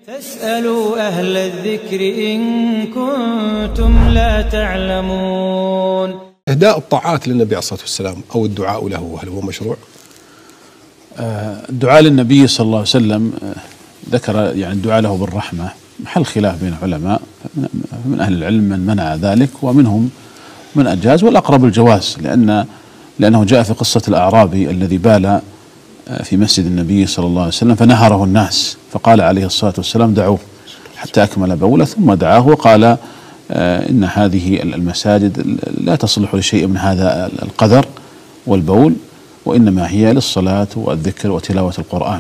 فاسألوا أهل الذكر إن كنتم لا تعلمون. إهداء الطاعات للنبي عليه الصلاة والسلام أو الدعاء له، هل هو مشروع؟ الدعاء للنبي صلى الله عليه وسلم ذكر يعني الدعاء له بالرحمة محل خلاف بين العلماء، من أهل العلم من منع ذلك ومنهم من أجاز، والأقرب الجواز، لأنه جاء في قصة الأعرابي الذي بال في مسجد النبي صلى الله عليه وسلم فنهره الناس، فقال عليه الصلاة والسلام دعوه حتى أكمل بوله، ثم دعاه وقال إن هذه المساجد لا تصلح لشيء من هذا القذر والبول، وإنما هي للصلاة والذكر وتلاوة القرآن.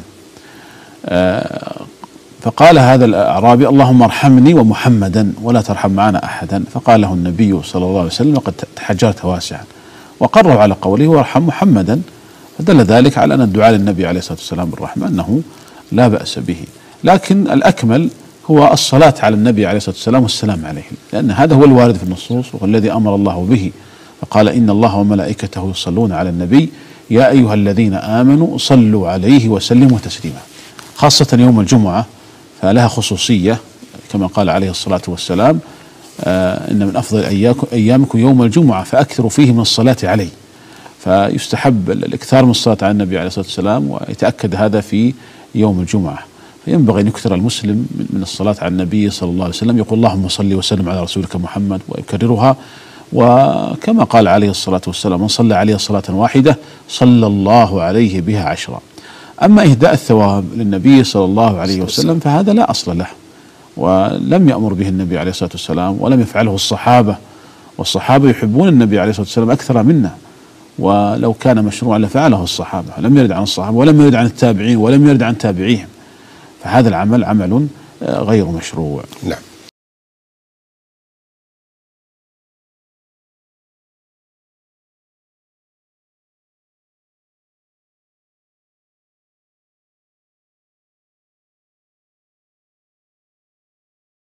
فقال هذا الأعرابي اللهم ارحمني ومحمدا ولا ترحم معنا أحدا، فقال له النبي صلى الله عليه وسلم لقد تحجرت واسعا، وقروا على قوله وارحم محمدا، فدل ذلك على أن الدعاء للنبي عليه الصلاة والسلام بالرحمة أنه لا بأس به، لكن الأكمل هو الصلاة على النبي عليه الصلاة والسلام والسلام عليه، لأن هذا هو الوارد في النصوص والذي أمر الله به، فقال إن الله وملائكته يصلون على النبي يا أيها الذين آمنوا صلوا عليه وسلموا تسليما، خاصة يوم الجمعة فلها خصوصية كما قال عليه الصلاة والسلام إن من أفضل أيامكم يوم الجمعة فأكثروا فيه من الصلاة عليه، فيستحب الإكثار من الصلاة على النبي عليه الصلاة والسلام، ويتأكد هذا في يوم الجمعة، فينبغي أن يكثر المسلم من الصلاة على النبي صلى الله عليه وسلم، يقول اللهم صل وسلم على رسولك محمد ويكررها، وكما قال عليه الصلاة والسلام من صلى عليه صلاة واحدة صلى الله عليه بها 10. أما إهداء الثواب للنبي صلى الله عليه وسلم فهذا لا أصل له، ولم يأمر به النبي عليه الصلاة والسلام ولم يفعله الصحابة، والصحابة يحبون النبي عليه الصلاة والسلام أكثر منا، ولو كان مشروعا لفعله الصحابة، لم يرد عن الصحابة ولم يرد عن التابعين ولم يرد عن تابعيهم، فهذا العمل عمل غير مشروع. نعم.